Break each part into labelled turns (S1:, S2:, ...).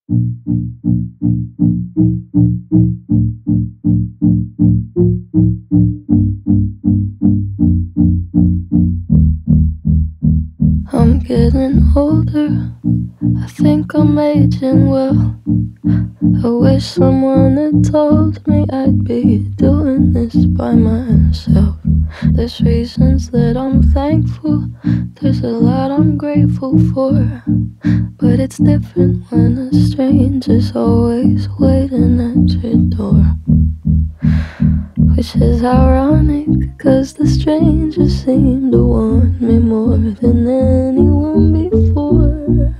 S1: I'm getting older, I think I'm aging well. I wish someone had told me I'd be doing this by myself. There's reasons that I'm thankful, there's a lot I'm grateful for, but it's different when a stranger's always waiting at your door. Which is ironic, cause the stranger seemed to want me more than anyone before.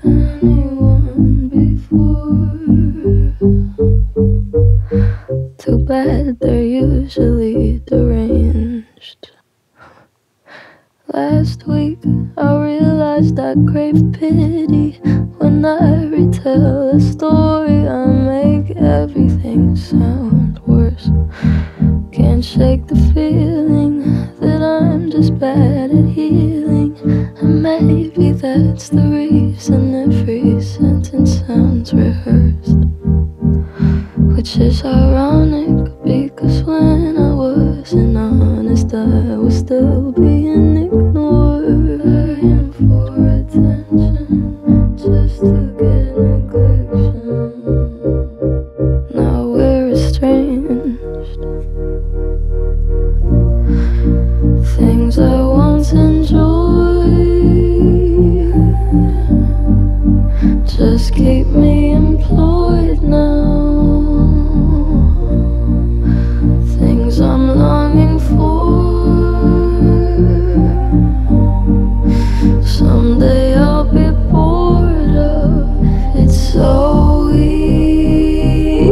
S1: Too bad they're usually deranged. Last week I realized I crave pity. When I retell a story, I make everything sound worse. Can't shake the feeling that I'm just bad at healing. And maybe that's the reason every sentence sounds rehearsed. Which is ironic, because when I wasn't honest, I was still being ignored. Begging for attention, just to get neglection. Now we're estranged. Things I once enjoyed just keep me employed now. Things I'm longing for, someday I'll be bored of. It's so weird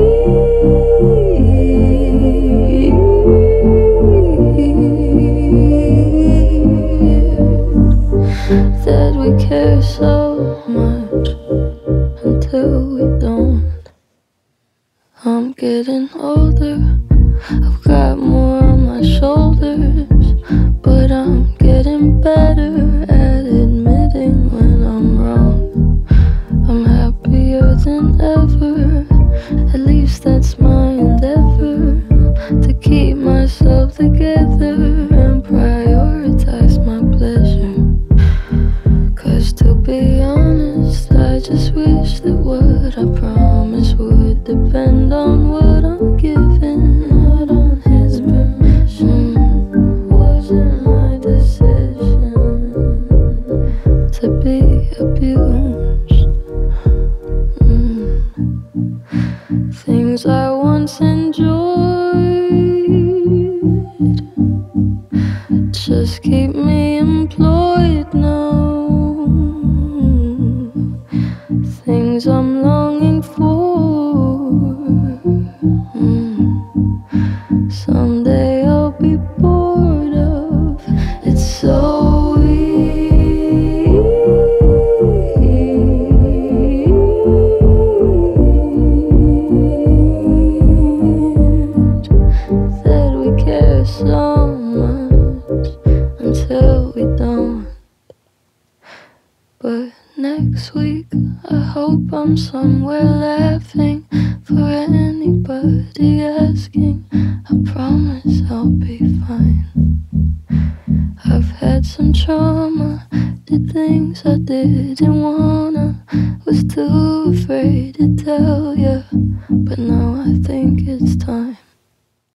S1: that we care so much until we don't. I'm getting older, I've got more on my shoulders, but I'm getting better at admitting when I'm wrong. I'm happier than ever, at least that's my endeavor, to keep myself together and prioritize my pleasure. Cause to be honest, I just wish that what I promised would depend on what I'm given, not on his permission. Wasn't my decision to be abused. Things I once enjoyed just keep me employed now. Things I'm longing for, someday I'll be bored of. It's so weird that we care so much until we don't. But next week I hope I'm somewhere laughing for anybody asking. I promise I'll be fine. I've had some trauma, did things I didn't wanna, was too afraid to tell ya, but now I think it's time.